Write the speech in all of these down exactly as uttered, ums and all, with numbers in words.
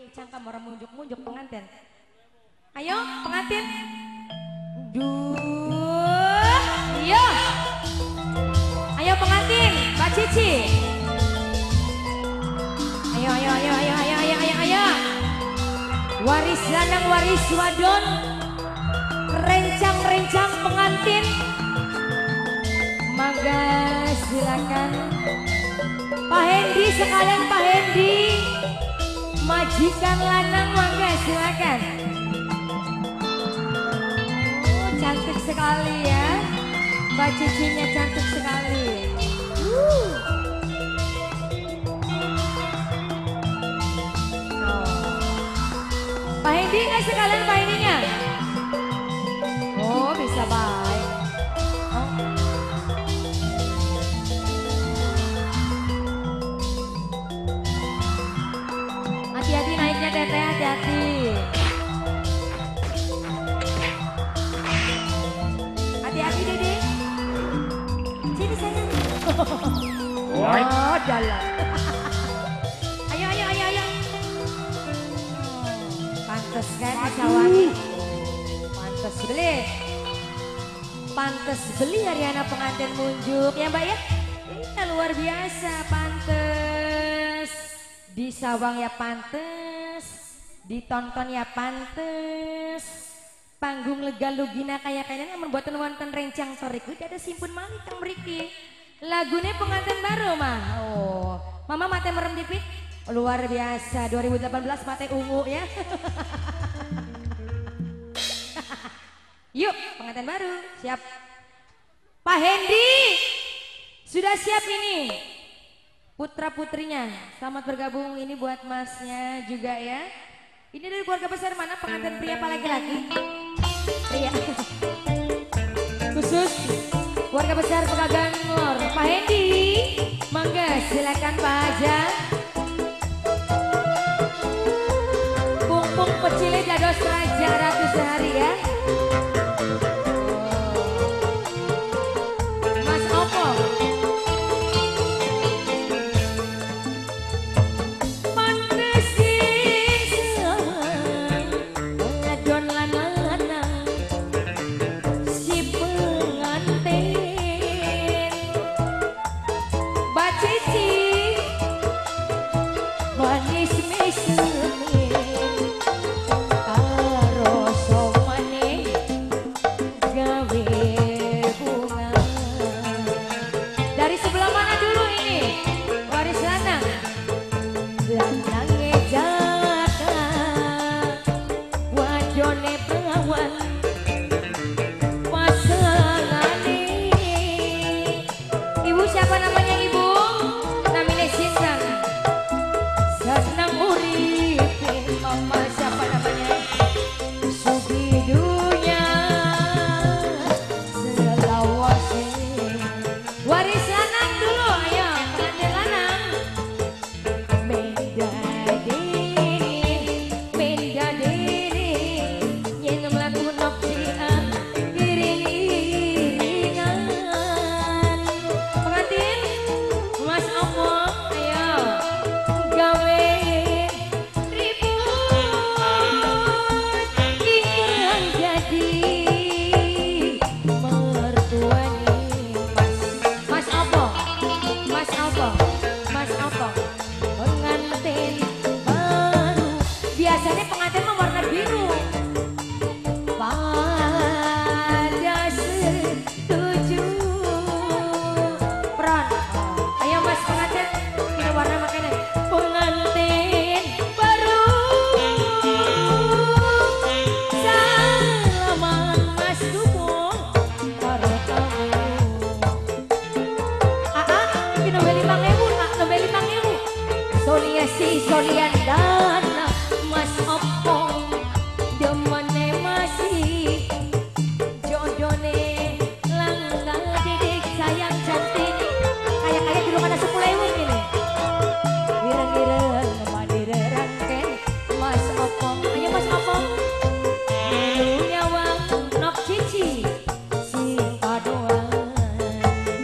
cangkem orang munjuk-munjuk pengantin. Ayo pengantin. Duh, iya. Ayo pengantin, Mbak Cici. Ayo, ayo, ayo, ayo, ayo, ayo, ayo, ayo. Waris lanang, waris wadon. Rencang-rencang pengantin. Mangga silakan. Pak Hendi sekalian Pak Hendi. Majikan lanang mangga silakan. Oh, cantik sekali ya. Mbak Cicinya cantik sekali. Uh. Oh. Pak Hendi nggak sekalian Pak Hendinya? Oh bisa baik. Oh. Hati-hati naiknya teteh, hati-hati. Hati-hati Dede. Sini sayang. Wah, jalan. Ayo, ayo, ayo, ayo. Pantes kan disawangi. Pantes beli. Pantes beli hari anak pengantin munjuk ya Mbak ya. Iya luar biasa, pantes. Disawang ya pantes, ditonton ya pantes, panggung lega lugina kayak kayaknya membuat wonten rencang sorik udah ada simpun malih kang mriki. Lagunya pengantin baru mah. Oh, mama mate merem dipit. Luar biasa dua ribu delapan belas mate ungu ya. Yuk pengantin baru siap. Pak Hendi sudah siap ini. Putra putrinya, selamat bergabung ini buat masnya juga ya. Ini dari keluarga besar mana pengantin pria apa laki-laki? Pria. Khusus keluarga besar Pegagan Lor. Pak Hendi, mangga silakan Pak Haja. Pung-pung pecile dados raja ratu sehari ya. Mas Opong.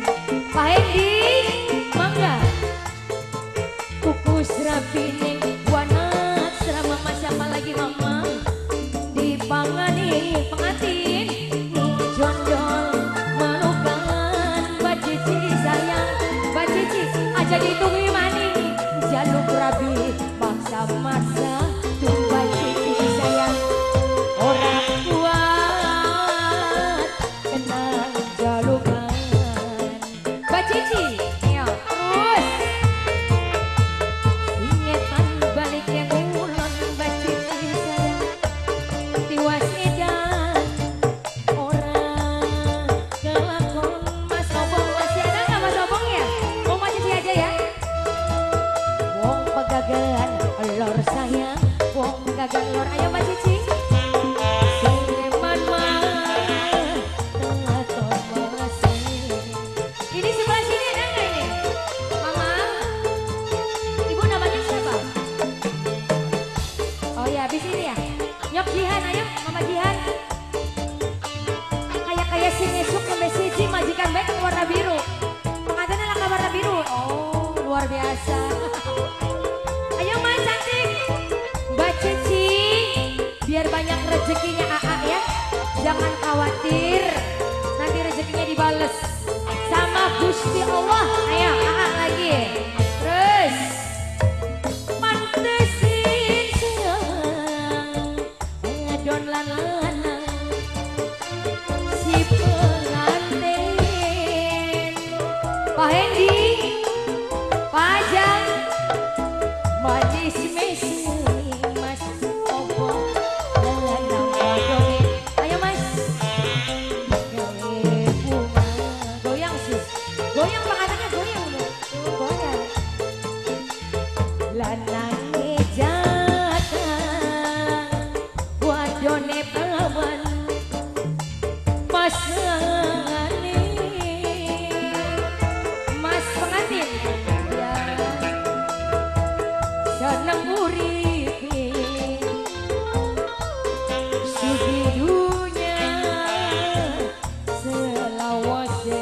Pak Hendi, mangga kukus rapi ning masa tumpah cici sayang orang kuat kenang jalukan Mbak Cici ayo terus ingetan balik yang ulon Mbak Cici sayang tiwas edan orang kelakon Mas Obong masih ada nggak Mas Obong ya mau Mbak Cici aja ya wong pegagan lor sayang wong pegagan lor ayo Mbak Cici Sleman mah telaton masih ini sebelah sini ada nggak ini Mama Ibu namanya siapa oh ya habis ini ya Nyok Jihan ayo Mama Jihan kayak kayak si Nesuk sampai siji majikan baik warna biru pengantinnya lah warna biru oh luar biasa ayo Mas cantik Mbak Cici biar banyak rezekinya A A ya jangan khawatir nanti rezekinya dibales sama Gusti Allah ayo A A lagi terus pantesin sayang ngadon lanang si pengantin Pak Hendi Pak Ajang manis mesi Mas Obong lanang bagone ayo Mas gawe bunga goyang sus goyang pengantinnya goyang loh tuh goyang lanang jatah wadone pawan pasangane Mas pengantin ya seneng uripi sugidunya selawase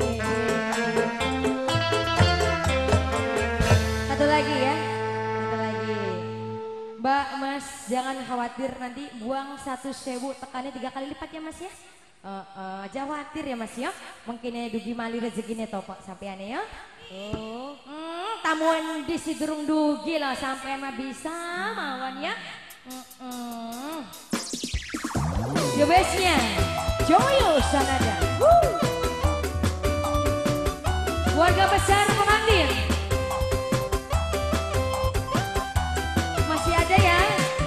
satu lagi ya satu lagi Mbak Mas jangan khawatir nanti buang satu sewu tekannya tiga kali lipat ya Mas ya uh, uh, jangan khawatir ya Mas ya mungkin ya dugi mali rezekinya topo sampeannya ya oh hmm, tamuan di si durung dugi lah sampai mah bisa mawon ya mm -mm. The bestnya Joyo Sanada Woo. Keluarga besar pengantin masih ada ya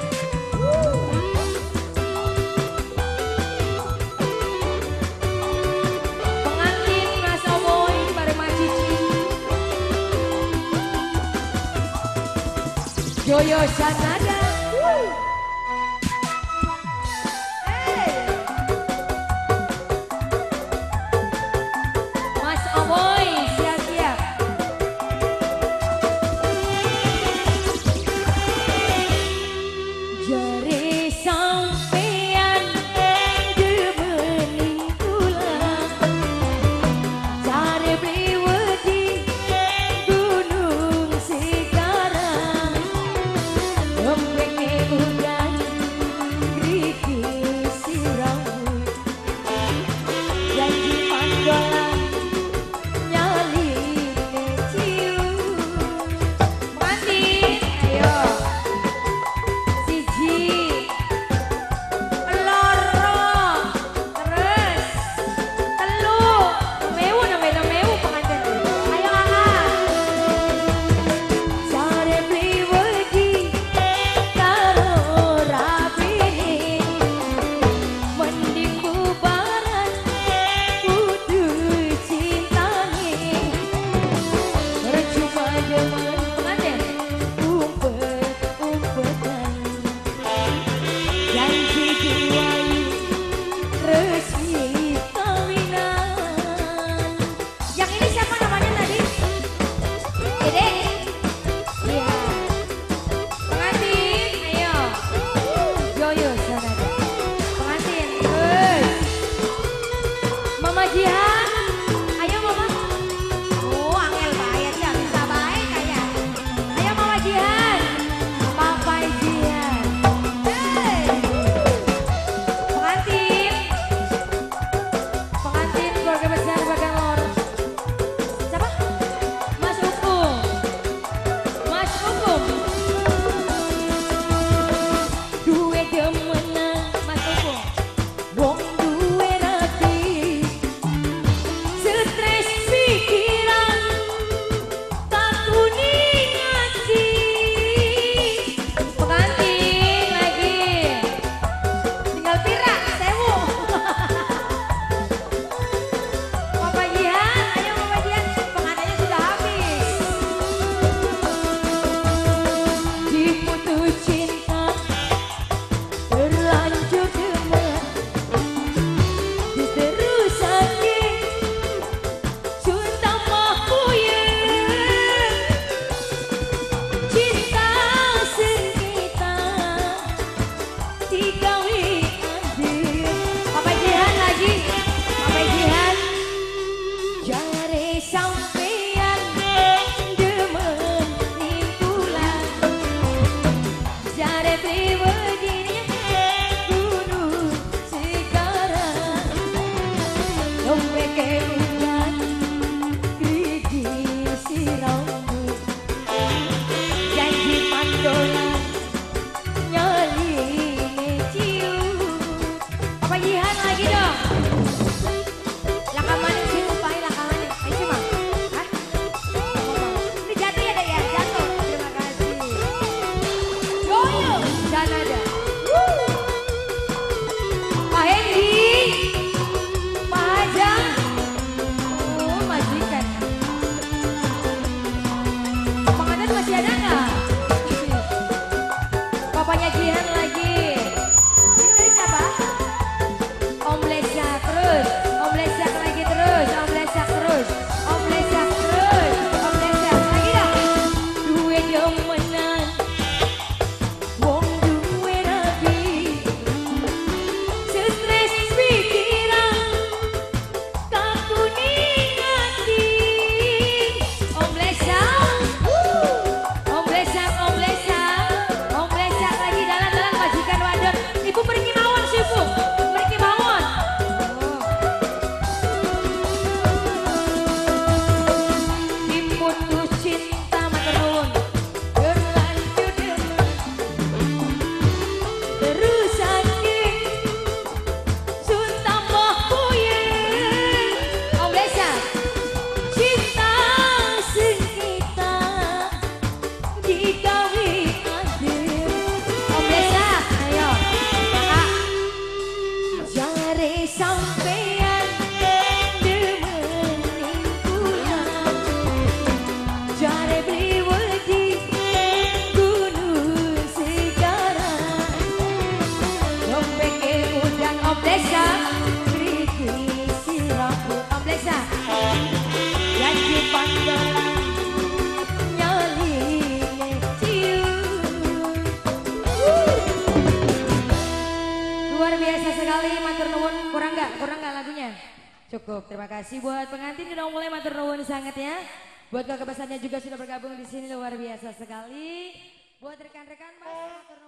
pengantin Mas Oboy bareng Mas Cici Joyo Sanada hey. Mas Oboy siap-siap jari sampean demening tulang cari bliwedi gunung sekarang Embe Kanada. Pak Hendy, Pak Ajang, oh majikan. Pengantin masih ada nggak? Papanya Jihan lagi. Ini dari siapa? Om Lesak terus, Om Lesak lagi terus, Om Lesak terus, Om Lesak terus, Om Lesak lagi dong. Duwe demenan, wong duwe rabi, stres pikiran, kakuning hati. Om Lesak, Om Lesak, Om Lesak, Om Lesak lagi dalan-dalan majikan wadon. Ibu pergi mawon sih Bu, pergi mawon. Diputus cinta matur nuwun, berlanjut demen, terus sakit, sun tambah puyeng. Om Lesak, cinta sengita digawe adem. Om Lesak, ayo kakak. Jare sampean demenin pulang, jare beli wedi gunung sekarang. Dompeke udang Om Lesak, kritisi rambut Om Lesak, janji pandalang nyaline cium. Luar biasa sekali, matur nuwun. Kurang nggak? Kurang nggak lagunya? Cukup. Terima kasih buat pengantin udah mulai, matur nuwun sangat ya. Buat kakak besarnya juga sudah bergabung di sini, luar biasa sekali. Buat rekan-rekan Mas, matur nuwun.